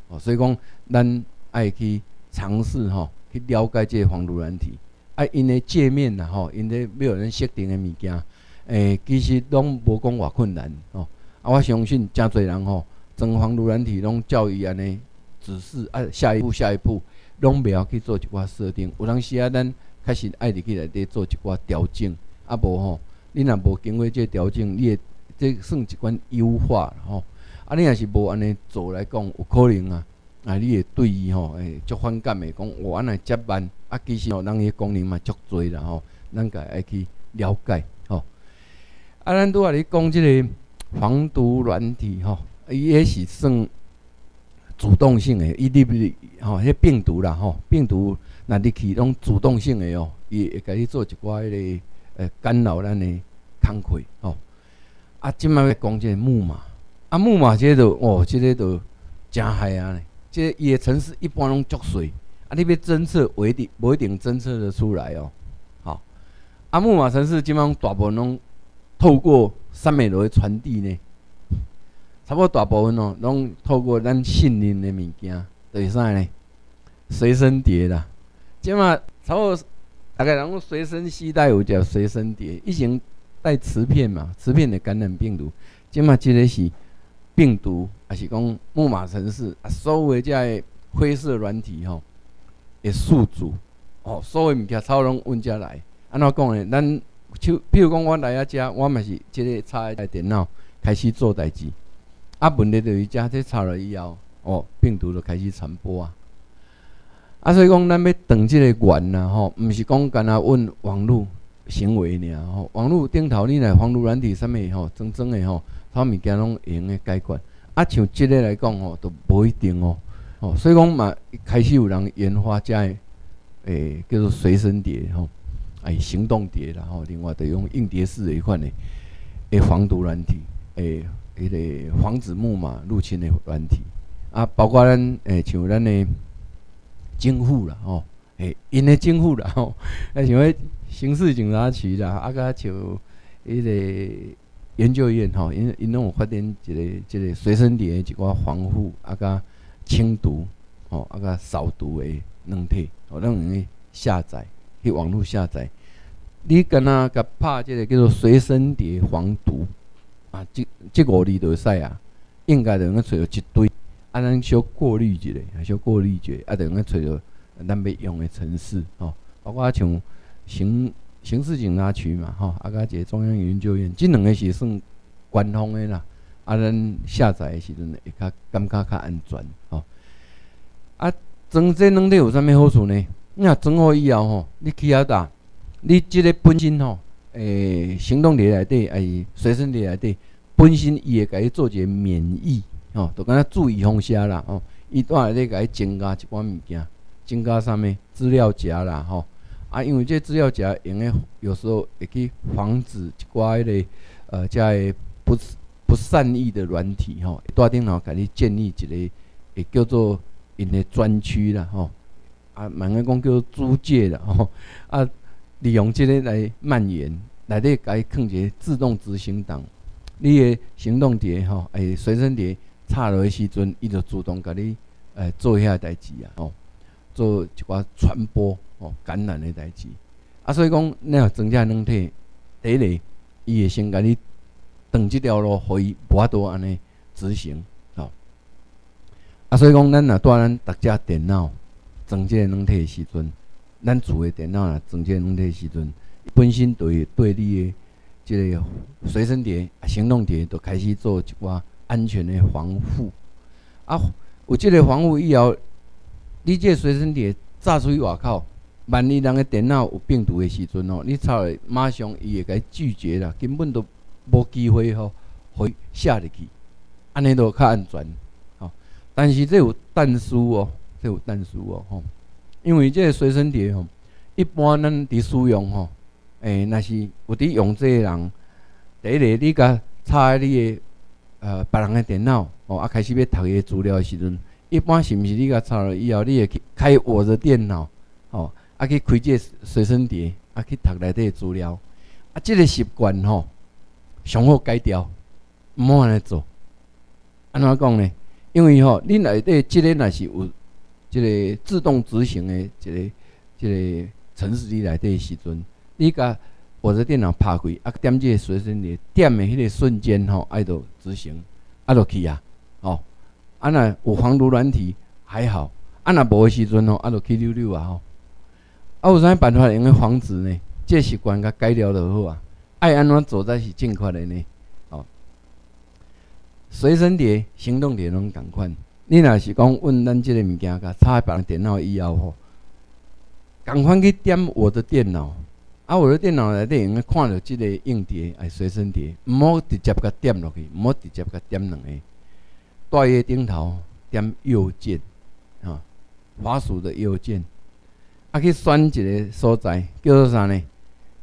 哦，所以讲咱爱去尝试吼，去了解这个防毒软体。啊，因的界面啦吼，因咧要有人设定的物件，诶、欸，其实拢无讲偌困难哦。啊，我相信真侪人吼，装防毒软体拢教伊安尼指示啊，下一步下一步拢袂晓去做一寡设定。有当时啊，咱开始爱入去内底做一寡调整，啊无吼，你若无经过这调整，你会这算一款优化吼。啊，你若是无安尼做来讲，有可能啊，啊，你会对伊吼，诶，足反感的，讲我安尼接慢，啊，其实吼，人伊功能嘛足多啦吼，咱家爱去了解吼。啊，咱拄仔咧讲即个防毒软体吼，伊也是算主动性的，伊入去吼，迄病毒啦吼，病毒若入去拢主动性的哦，伊会甲你做一寡迄个呃干扰咱的工课吼。啊，即摆要讲即个木马。啊，木马这个哦，这个就真害啊！这伊的程式一般拢足水，啊，你要侦测，不一定不一定侦测得出来哦。好，啊，木马程式基本上大部分拢透过三美楼的传递呢，差不多大部分哦，拢透过咱信任的物件，就是啥呢？随身碟啦，即嘛差不多大概人讲随身携带有叫随身碟，以前带磁片嘛，磁片的感染病毒，即嘛即个是。病毒还是讲木马程式啊，所有的这灰色软体吼，会宿主哦，所有物件操拢阮遮来。安怎讲呢？咱就比如讲，我来啊遮，我嘛是即个插台电脑开始做代志。啊，问题就是遮这插了以后，哦，病毒就开始传播啊。啊，所以讲咱要断即个源呐吼，毋是讲干那问网络行为尔吼，网络顶头你来防毒软体啥物吼，真真诶吼。啥物件拢会用诶解决，啊，像即个来讲吼，都无一定哦，哦，所以讲嘛，开始有人研发遮诶，诶，叫做随身碟吼，哎，行动碟啦吼，另外就用硬碟式的一款诶，诶，防毒软体，诶，迄个防止木马入侵的软体，啊，包括咱诶，像咱诶警府啦吼，诶，因诶警府啦吼，啊，像迄刑事警察局啦，啊，甲像迄个。研究院吼，因因拢有发展一个一个随身碟一寡防护啊，甲清毒吼，啊甲扫毒的软体，哦，咱用去下载去网络下载。你敢若甲拍即个叫做随身碟防毒啊，即即五字就会使啊，应该就用去找到一堆，啊，咱小过滤一下，小过滤一下，啊，就用去找到咱要用的程式吼，包括像行。刑事警察局嘛，吼，啊，甲一个中央研究院，即两个是算官方的啦。啊，咱下载的时阵会较感觉较安全，吼。啊，装这软体有啥物好处呢？你若装好以后吼，你去遐搭，你即个本身吼，诶、欸，行动碟内底，哎，随身碟内底，本身伊会甲你做一个免疫，吼，就敢若注意风险啦，吼，伊带内底甲你增加一寡物件，增加啥物资料夹啦，吼。啊，因为这资料夹用诶，有时候会去防止一寡迄个呃，遮个不不善意的软体吼，带顶头甲你建立一个会叫做因诶专区啦吼，啊，慢个讲叫做租界啦吼，啊，利用这个来蔓延，内底甲伊放一个自动执行档，你诶行动碟吼，诶随身碟插落诶时阵，伊就自动甲你诶做遐代志啊吼，做一寡传播。哦，感染的代志，啊，所以讲，你若增加软体，第一个，伊会先甲你断即条路，互伊无法度安尼执行，吼、哦。啊，所以讲，咱若带咱逐只电脑装即个软体的时阵，咱厝的电脑若装即个软体的时阵，本身就会对你的即个随身碟、行动碟，就开始做一寡安全的防护。啊，有即个防护以后，你即个随身碟炸出去外口。万一人个电脑有病毒的时阵哦，你插落马上伊会甲伊拒绝啦，根本都无机会吼，互伊下入去，安尼就较安全吼。但是这有但书哦，这有但书哦吼，因为这个随身碟吼，一般咱伫使用吼，诶、欸，若是有伫用这个人，第一个你甲插在你的呃别人的电脑哦，啊开始要读伊的资料的时阵，一般是毋是你甲插落以后，你会去开我的电脑哦？啊，去开这个随身碟，啊，去读内底的资料，啊，这个习惯吼，上好改掉，毋好安尼做。安怎讲呢？ 因为吼，恁内底即个若是有即个自动执行的一个即个程式里内底的时阵，你甲我的电脑拍开，啊点即个随身碟，点的迄个瞬间吼，爱就执行，啊就去啊，吼，啊若有防毒软体还好，啊若无的时阵吼，啊就去溜溜啊吼。啊有啥办法用个防止呢？这个习惯甲改掉就好啊。爱安怎做才是正确的呢？哦，随身碟、行动碟拢共款。你若是讲问咱即个物件，甲插在别人电脑以后吼，共款去点我的电脑。啊，我的电脑内底用个看到即个硬碟，哎，随身碟，毋好直接甲点落去，毋好直接甲点两个。大页顶头点右键，啊，滑鼠的右键，啊，去选一个所在，叫做啥呢？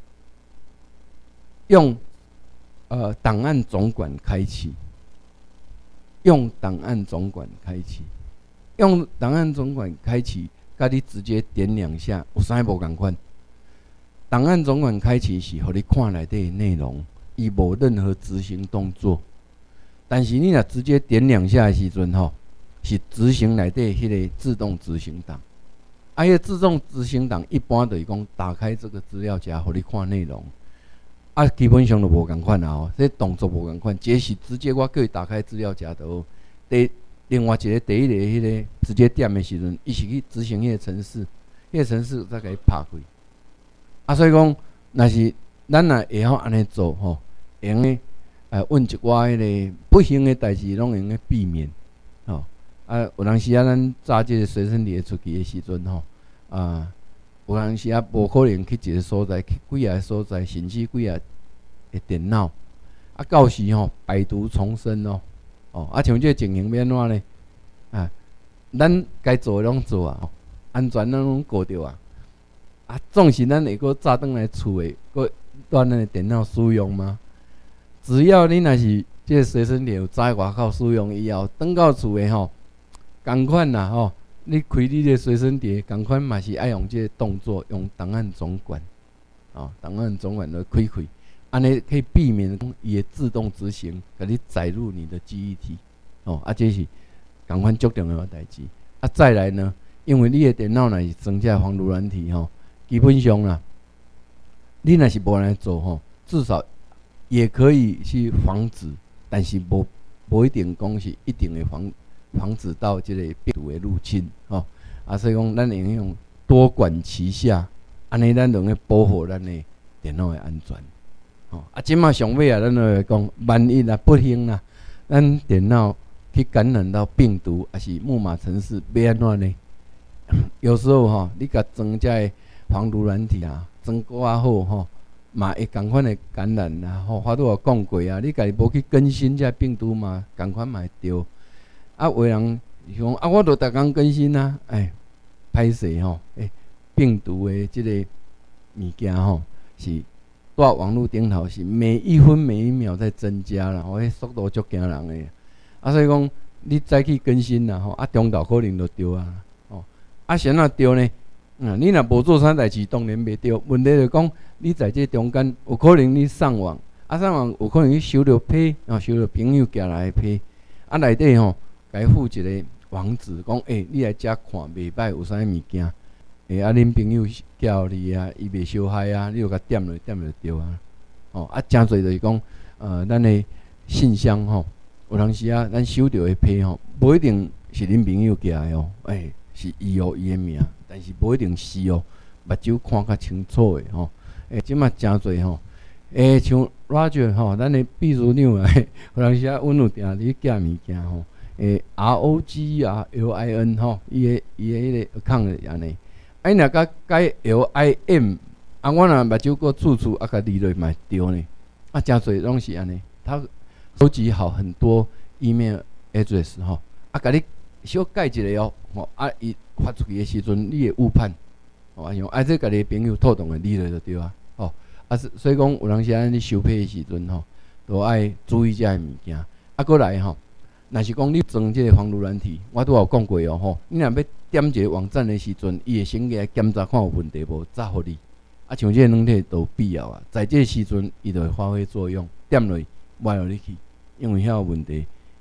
用呃档案总管开启，用档案总管开启，用档案总管开启，甲你直接点两下，有啥无共款？档案总管开启是，互你看内底内容，伊无任何执行动作。但是你若直接点两下的时阵吼，是执行内底迄个自动执行档。啊，迄个自动执行档一般就是讲打开这个资料夹，互你看内容。啊，基本上就无共款啦吼，这动作无共款，这是直接我叫伊打开资料夹就好。第另外一个第一个迄个直接点的时阵，伊是去执行迄个程式，迄个程式再甲伊拍开。啊，所以讲，若是咱若会晓安尼做吼，用诶，呃，阮一寡迄个不幸诶代志，拢用诶避免吼。啊，有当时啊，咱揸即个随身碟出去诶时阵吼，啊。有当时啊，无可能去一个所在，去几个所在，甚至几个的电脑，啊，到时吼百毒丛生哦，哦，啊，像这情形要安怎呢？啊，咱该做的拢做啊，安全咱拢顾着啊，啊，总是咱会阁早转来厝诶，阁咱的电脑使用吗？只要你若是这个随身碟有在外口使用以后，转到厝诶吼，共款啦吼。你开你的随身碟，共款嘛是爱用这个动作，用档案总管，哦，档案总管来开开，安尼可以避免伊会自动执行，甲你载入你的记忆体，哦，啊，这是共款足重要的代志。啊，再来呢，因为你的电脑若是装这防毒软体吼，基本上啦，你若是无来做吼，至少也可以去防止，但是无无一定讲是一定会防。防止到这个病毒的入侵，吼、哦、啊，所以讲咱会用多管齐下，安尼咱就会保护咱的电脑的安全，吼、哦、啊，即马上尾啊，咱就会讲，万一啊不幸啦，咱电脑去感染到病毒，还是木马程式，要安怎呢？有时候吼、哦，你甲装这个防毒软体啊，装够啊好吼，嘛会共款的感染啦，吼、哦，我都有讲过啊，你家己无去更新这病毒嘛，共款嘛会着。啊，有人讲啊，我都逐工更新啊，哎，歹势吼，哎，病毒的即个物件吼，是在网络顶头是每一分每一秒在增加啦，吼，迄速度足惊人的。啊，所以讲你再去更新啦，吼，啊，中途可能就丢啊，哦，啊，谁若丢呢？嗯，你若无做啥代志，当然袂丢。问题就讲你在这中间，有可能你上网，啊，上网有可能去收到批，啊，收到朋友寄来的批，啊，内底吼。该附一个网址，讲诶、欸，你来遮看袂歹，有啥物件？诶、欸，啊，恁朋友叫你啊，伊袂伤害啊，你就甲点落，点落就对啊。哦，啊，诚侪就是讲，呃，咱的信箱吼，有当时啊，咱收到的批吼，无一定是恁朋友寄来哦，诶、欸，是伊哦，伊的名，但是无一定是哦，目睭看较清楚的吼。诶、欸，即马诚侪吼，诶、欸，像 Roger 吼，咱的秘书长啊，有当时啊，阮有定伫寄物件吼。诶 ，R O G 啊 ，L I N 吼，伊个伊个迄个 account 是安尼。啊，若甲改 L I M， 啊，我若目睭搁处处啊，甲离落嘛对呢。啊，诚侪拢是安尼。他收集好很多 email address 吼，啊，甲你小改一下哦，吼，啊，伊发出去的时阵，你会误判，吼，啊，用啊，这家己朋友透动的离落就对啊，吼，啊，所以讲有当时啊，你收批的时阵吼，都爱注意这些物件。啊，过来吼。若是讲你装这个防毒软体，我拄有讲过哦吼。你若要点一个网站的时阵，伊会先来检查看有问题无，再互你。啊，像这个软体都有必要啊，在这个时阵伊就会发挥作用，点落去歪落你去，因为遐有问题，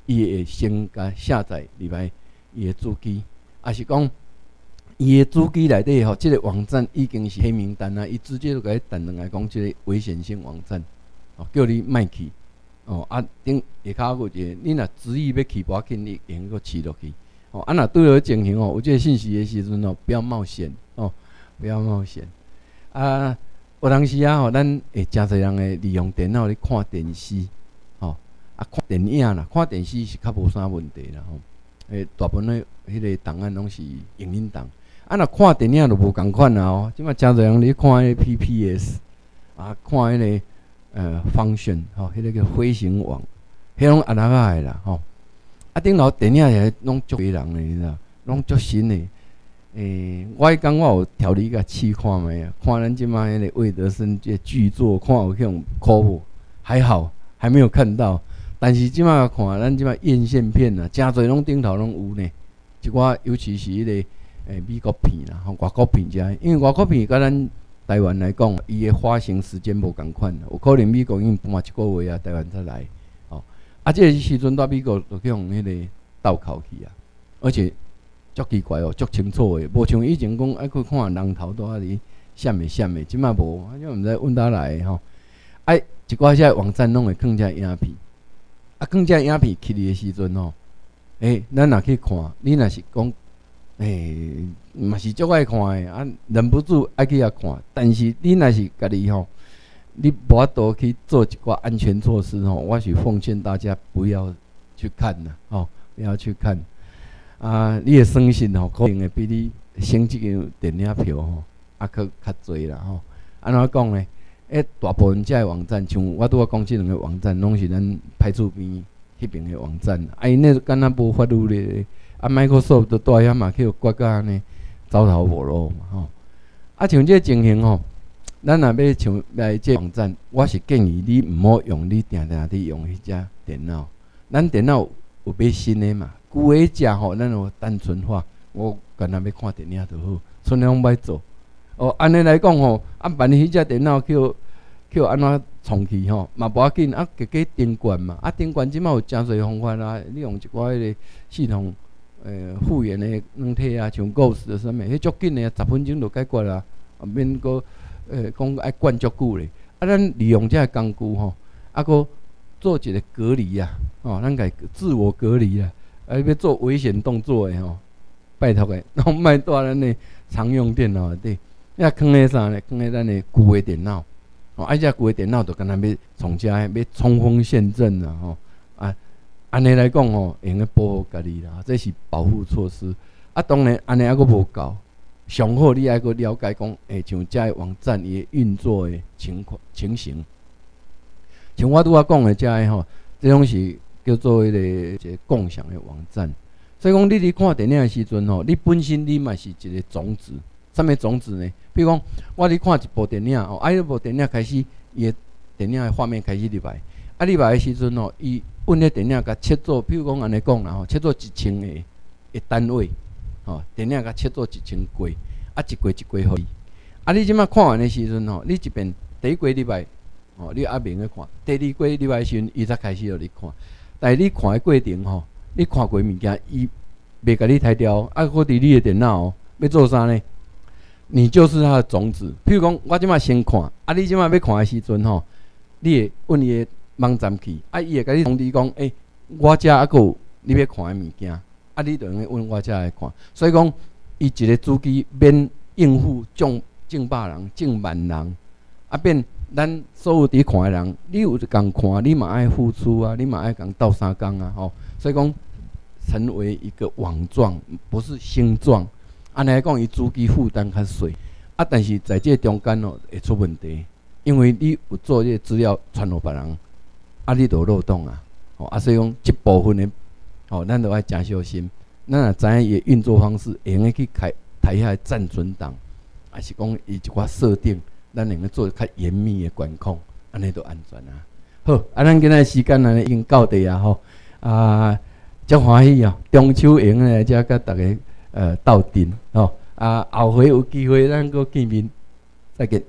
伊会先甲下载入来伊的主机，也是讲伊的主机内底吼，即、这个网站已经是黑名单啊，伊直接就甲伊弹落来讲，即个危险性网站，哦，叫你莫去，哦啊，顶下骹有一个，你若执意要去，无要紧，你用个试落去，哦，啊，若对了情形哦，有即个信息的时阵哦，不要冒险哦，不要冒险啊。有当时啊，吼，咱会诚侪人会利用电脑咧看电视，吼，啊看电影啦，看电视是较无啥问题啦，吼。诶，大部分诶迄个档案拢是影音档，啊，若看电影就无共款啦吼。即马诚侪人咧看迄个 P P S， 啊，看迄个呃 function， 吼，迄个叫飞行网，迄种按哪个诶啦，吼。啊，顶头电影也拢足多人诶，你知道，拢足新诶。诶、欸，我迄讲我有条理甲试看觅啊，看咱即马迄个魏德森这巨作，看有迄种科普，还好还没有看到。但是即马看咱即马院线片啊，诚侪拢顶头拢有呢。一寡尤其是迄、那个诶、欸、美国片啦，吼外国片遮，因为外国片甲咱台湾来讲，伊诶发行时间无共款，有可能美国已经搬一个月啊，台湾才来。哦，啊，即、這个时阵到美国就去用迄个倒扣去啊，而且。足奇怪哦，足清楚诶，无像以前讲爱去看人头拄仔哩闪诶闪诶，即摆无，啊，就毋知阮倒来诶吼。哎，一寡遮网站拢会放遮影片，啊，放遮影片起哩诶时阵吼，诶、欸，咱若去看，你若是讲，诶、欸，嘛是足爱看诶，啊，忍不住爱去遐看。但是你若是家己吼，你无法度去做一寡安全措施吼，我是奉劝大家不要去看啦，吼，不要去看。啊，你的损失吼，可能会比你省即个电影票吼，啊，佫较侪啦吼。安怎讲呢？诶，大部分遮个网站，像我拄仔讲即两个网站，拢是咱派出边迄边个网站。啊，因那敢若无法律咧，啊 ，Microsoft 都带遐嘛，去刮到安尼走投无路嘛吼。啊，像即个情形吼，咱若要像来即个网站，我是建议你毋好用你定定伫用迄只电脑，咱电脑有买新诶嘛。旧诶只吼，咱有单纯化，我干那要看电影就好，剩拢歹做。哦，安尼来讲吼，啊，万一迄只电脑叫叫安怎创去吼，嘛无要紧，啊，加加顶管嘛，啊，顶管即马有诚侪方法啦，你用一寡迄个系统诶复原诶软体啊，像 Ghost 啥物，迄足紧诶，十分钟就解决啦，啊，免搁诶讲爱管足久咧。啊，咱利用遮个工具吼，啊，搁做一个隔离啊，吼，咱家自我隔离啊。啊！要做危险动作的吼，拜托的，拢莫带咱的常用电脑内底。遐放咧啥呢？放咧咱的旧的电脑。哦，啊，遮旧的电脑就敢若要从遮要冲锋陷阵啦吼。啊，安尼来讲吼，用咧保护家己啦，这是保护措施。啊，当然安尼还佫无够，上好你还佫了解讲，诶，像遮个网站伊的运作的情况情形。像我拄仔讲的遮个吼，这种是。叫做迄个一个共享的网站，所以讲你伫看电影的时阵吼，你本身你嘛是一个种子，啥物种子呢？比如讲，我伫看一部电影哦，啊，迄部电影开始，伊的电影的画面开始入来，啊，入来的时阵吼，伊阮迄电影甲切做，比如讲安尼讲啦吼，切做一千个个单位，吼，电影甲切做一千轨，啊，一轨一轨互伊，啊，你即摆看完的时阵吼，你一遍第一轨入来，吼，你阿明去看，第二轨入来的时阵，伊才开始互你看。但是你看的过程吼，你看过物件，伊袂甲你抬掉，啊，搁伫你的电脑、喔、要做啥呢？你就是它的种子。譬如讲，我即摆先看，啊，你即摆要看的时阵吼，你会阮伊的网站去，啊，伊会甲你通知讲，诶、欸，我遮还有你要看的物件，啊，你就用去阮我遮来看。所以讲，伊一个主机免应付众众百人、众万人，啊，变。咱所有伫看诶人，你有共看，你嘛爱付出啊，你嘛爱共斗相共啊，吼。所以讲，成为一个网状，不是星状。安尼来讲，伊主机负担较细，啊，但是在这中间哦会出问题，因为你有做这资料传互别人，啊，你就漏洞啊，吼啊，所以讲一部分诶，吼，咱都爱诚小心。咱若知影伊诶运作方式，会用去开台下暂存档，还是讲伊一寡设定。咱能够做较严密的管控，安尼就安全啊。好，啊，咱今仔时间安尼已经到地啊吼，啊，真欢喜啊！中秋节呢，才甲大家呃斗阵吼，啊，后回有机会咱搁见面，再见。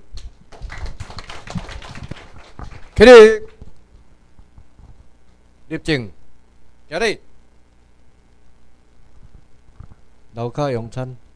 起立，立正， 今日楼骹用餐。